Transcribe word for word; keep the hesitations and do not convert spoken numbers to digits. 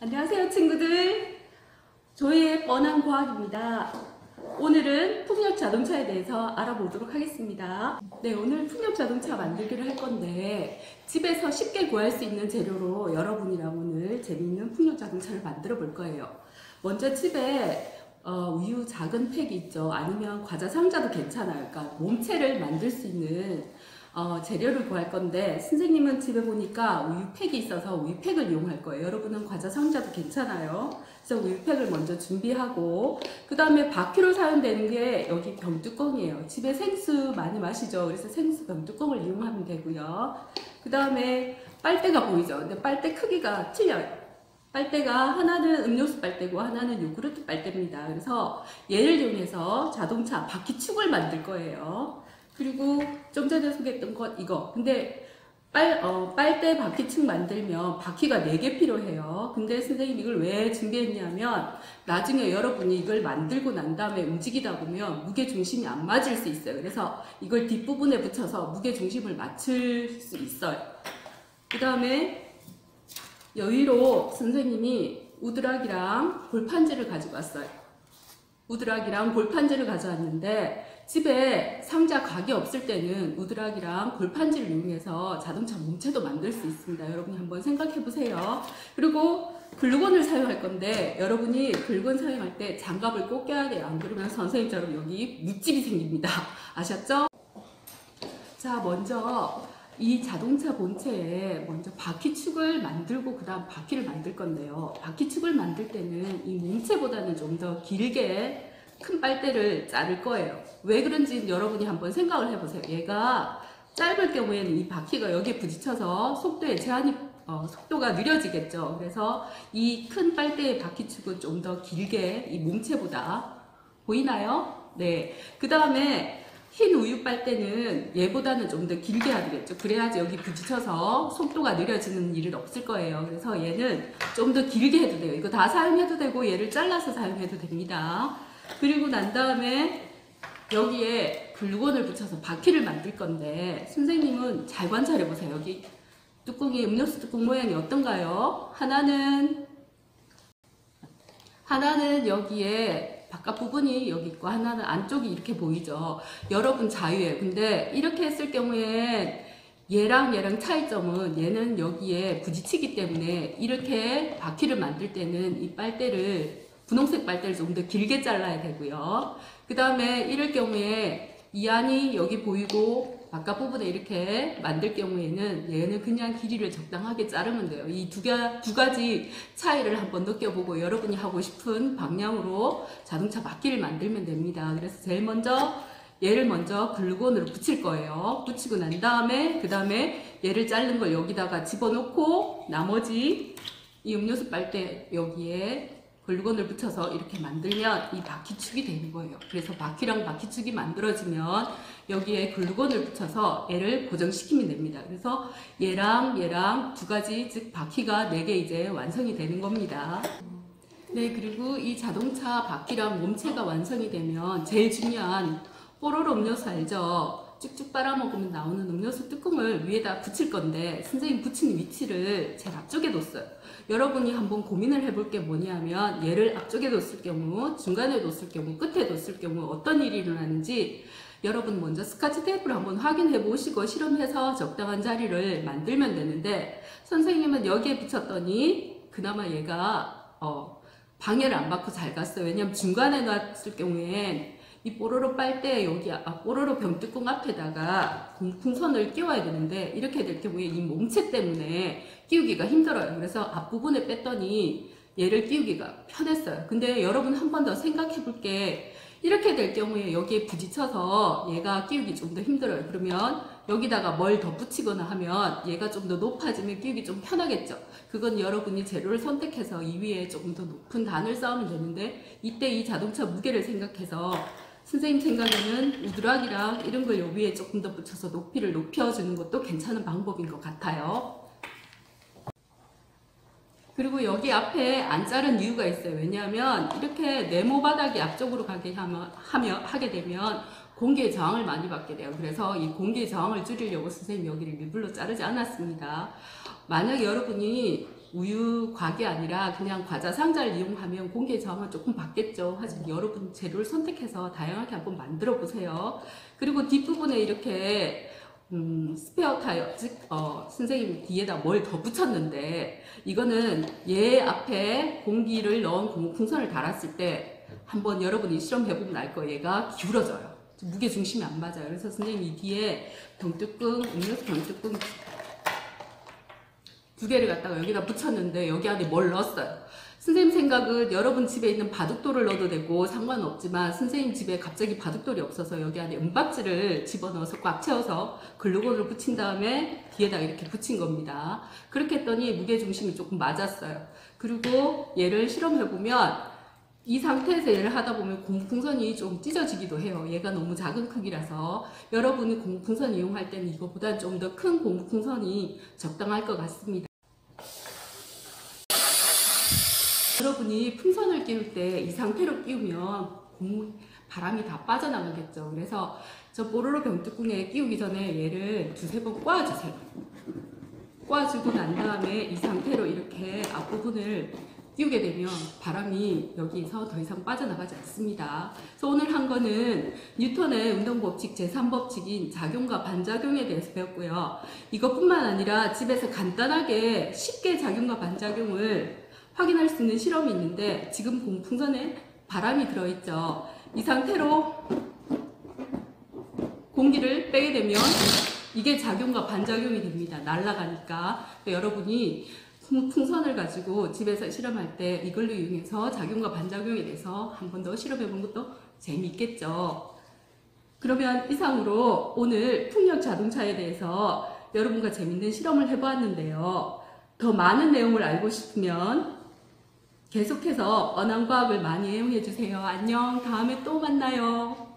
안녕하세요 친구들, 조이의 뻔한 과학입니다. 오늘은 풍력 자동차에 대해서 알아보도록 하겠습니다. 네, 오늘 풍력 자동차 만들기를 할 건데 집에서 쉽게 구할 수 있는 재료로 여러분이랑 오늘 재미있는 풍력 자동차를 만들어 볼 거예요. 먼저 집에 어, 우유 작은 팩이 있죠. 아니면 과자 상자도 괜찮아요. 그러니까 몸체를 만들 수 있는 어, 재료를 구할 건데, 선생님은 집에 보니까 우유팩이 있어서 우유팩을 이용할 거예요. 여러분은 과자 상자도 괜찮아요. 그래서 우유팩을 먼저 준비하고, 그 다음에 바퀴로 사용되는 게 여기 병뚜껑이에요. 집에 생수 많이 마시죠. 그래서 생수 병뚜껑을 이용하면 되고요. 그 다음에 빨대가 보이죠. 근데 빨대 크기가 틀려요. 빨대가 하나는 음료수 빨대고 하나는 요구르트 빨대입니다. 그래서 얘를 이용해서 자동차 바퀴축을 만들 거예요. 그리고 좀 전에 소개했던 것 이거. 근데 빨, 어, 빨대 바퀴축 만들면 바퀴가 네 개 필요해요. 근데 선생님 이걸 왜 준비했냐면 나중에 여러분이 이걸 만들고 난 다음에 움직이다 보면 무게중심이 안 맞을 수 있어요. 그래서 이걸 뒷부분에 붙여서 무게중심을 맞출 수 있어요. 그 다음에 여기로 선생님이 우드락이랑 볼판지를 가지고 왔어요. 우드락이랑 볼판지를 가져왔는데 집에 상자 각이 없을 때는 우드락이랑 볼판지를 이용해서 자동차 몸체도 만들 수 있습니다. 여러분이 한번 생각해 보세요. 그리고 글루건을 사용할 건데 여러분이 글루건 사용할 때 장갑을 꼭 껴야 돼요. 안 그러면 선생님처럼 여기 밑집이 생깁니다. 아셨죠? 자, 먼저 이 자동차 본체에 먼저 바퀴축을 만들고 그 다음 바퀴를 만들 건데요. 바퀴축을 만들 때는 이 몸체보다는 좀 더 길게 큰 빨대를 자를 거예요. 왜 그런지 여러분이 한번 생각을 해보세요. 얘가 짧을 경우에는 이 바퀴가 여기에 부딪혀서 속도에 제한이 어, 속도가 느려지겠죠. 그래서 이 큰 빨대의 바퀴축은 좀 더 길게 이 몸체보다 보이나요? 네. 그 다음에 흰 우유 빨대는 얘보다는 좀 더 길게 해야 되겠죠. 그래야지 여기 부딪혀서 속도가 느려지는 일은 없을 거예요. 그래서 얘는 좀 더 길게 해도 돼요. 이거 다 사용해도 되고 얘를 잘라서 사용해도 됩니다. 그리고 난 다음에 여기에 글루건을 붙여서 바퀴를 만들 건데 선생님은 잘 관찰해 보세요. 여기 뚜껑이 음료수 뚜껑 모양이 어떤가요? 하나는 하나는 여기에 바깥 부분이 여기 있고 하나는 안쪽이 이렇게 보이죠. 여러분 자유예요. 근데 이렇게 했을 경우에 얘랑 얘랑 차이점은 얘는 여기에 부딪히기 때문에 이렇게 바퀴를 만들 때는 이 빨대를 분홍색 빨대를 좀 더 길게 잘라야 되고요. 그 다음에 이럴 경우에 이 안이 여기 보이고 바깥 부분에 이렇게 만들 경우에는 얘는 그냥 길이를 적당하게 자르면 돼요. 이 두 두 가지 차이를 한번 느껴보고 여러분이 하고 싶은 방향으로 자동차 바퀴를 만들면 됩니다. 그래서 제일 먼저 얘를 먼저 글루건으로 붙일 거예요. 붙이고 난 다음에 그 다음에 얘를 자른 걸 여기다가 집어넣고 나머지 이 음료수 빨대 여기에 글루건을 붙여서 이렇게 만들면 이 바퀴축이 되는 거예요. 그래서 바퀴랑 바퀴축이 만들어지면 여기에 글루건을 붙여서 얘를 고정시키면 됩니다. 그래서 얘랑 얘랑 두 가지, 즉 바퀴가 네 개 이제 완성이 되는 겁니다. 네, 그리고 이 자동차 바퀴랑 몸체가 완성이 되면 제일 중요한 뽀로로 음료수 알죠? 쭉쭉 빨아먹으면 나오는 음료수 뚜껑을 위에다 붙일 건데 선생님 붙이는 위치를 제일 앞쪽에 뒀어요. 여러분이 한번 고민을 해볼 게 뭐냐면 얘를 앞쪽에 뒀을 경우, 중간에 뒀을 경우, 끝에 뒀을 경우 어떤 일이 일어나는지 여러분 먼저 스카치 테이프를 한번 확인해 보시고 실험해서 적당한 자리를 만들면 되는데 선생님은 여기에 붙였더니 그나마 얘가 어, 방해를 안 받고 잘 갔어요. 왜냐면 중간에 놨을 경우엔 이 뽀로로 빨대 여기 아, 뽀로로 병뚜껑 앞에다가 풍선을 끼워야 되는데 이렇게 될 경우에 이 몸체 때문에 끼우기가 힘들어요. 그래서 앞부분에 뺐더니 얘를 끼우기가 편했어요. 근데 여러분 한 번 더 생각해 볼게. 이렇게 될 경우에 여기에 부딪혀서 얘가 끼우기 좀 더 힘들어요. 그러면 여기다가 뭘 더 붙이거나 하면 얘가 좀 더 높아지면 끼우기 좀 편하겠죠. 그건 여러분이 재료를 선택해서 이 위에 조금 더 높은 단을 쌓으면 되는데 이때 이 자동차 무게를 생각해서 선생님 생각에는 우드락이랑 이런 걸 요 위에 조금 더 붙여서 높이를 높여주는 것도 괜찮은 방법인 것 같아요. 그리고 여기 앞에 안 자른 이유가 있어요. 왜냐하면 이렇게 네모 바닥이 앞쪽으로 가게 하면, 하며, 하게 되면 공기의 저항을 많이 받게 돼요. 그래서 이 공기의 저항을 줄이려고 선생님 여기를 일부러 자르지 않았습니다. 만약에 여러분이 우유 과학이 아니라 그냥 과자 상자를 이용하면 공기의 저항은 조금 받겠죠. 하지만 여러분 재료를 선택해서 다양하게 한번 만들어 보세요. 그리고 뒷부분에 이렇게 음, 스페어 타이어, 즉 어, 선생님 뒤에다 뭘 더 붙였는데 이거는 얘 앞에 공기를 넣은 고무풍선을 달았을 때 한번 여러분이 실험해보면 알 거예요. 얘가 기울어져요. 무게 중심이 안 맞아요. 그래서 선생님이 뒤에 병뚜껑, 음료수 병뚜껑 두 개를 갖다가 여기다 붙였는데 여기 안에 뭘 넣었어요. 선생님 생각은 여러분 집에 있는 바둑돌을 넣어도 되고 상관없지만 선생님 집에 갑자기 바둑돌이 없어서 여기 안에 은박지를 집어넣어서 꽉 채워서 글루건을 붙인 다음에 뒤에다 이렇게 붙인 겁니다. 그렇게 했더니 무게중심이 조금 맞았어요. 그리고 얘를 실험해보면 이 상태에서 얘를 하다 보면 고무풍선이 좀 찢어지기도 해요. 얘가 너무 작은 크기라서 여러분이 고무풍선 이용할 때는 이거보다 좀 더 큰 고무풍선이 적당할 것 같습니다. 여러분이 풍선을 끼울 때 이 상태로 끼우면 고무, 바람이 다 빠져나가겠죠. 그래서 저 뽀로로 병뚜껑에 끼우기 전에 얘를 두세 번 꽈주세요. 꽈주고 난 다음에 이 상태로 이렇게 앞부분을 끼우게 되면 바람이 여기서 더 이상 빠져나가지 않습니다. 그래서 오늘 한 거는 뉴턴의 운동법칙 제삼 법칙인 작용과 반작용에 대해서 배웠고요. 이것뿐만 아니라 집에서 간단하게 쉽게 작용과 반작용을 확인할 수 있는 실험이 있는데 지금 고무풍선에 바람이 들어있죠. 이 상태로 공기를 빼게 되면 이게 작용과 반작용이 됩니다. 날아가니까. 여러분이 풍선을 가지고 집에서 실험할 때 이걸로 이용해서 작용과 반작용에 대해서 한 번 더 실험해 본 것도 재미있겠죠. 그러면 이상으로 오늘 풍력 자동차에 대해서 여러분과 재밌는 실험을 해보았는데요. 더 많은 내용을 알고 싶으면 계속해서 언어과학을 많이 애용해 주세요. 안녕. 다음에 또 만나요.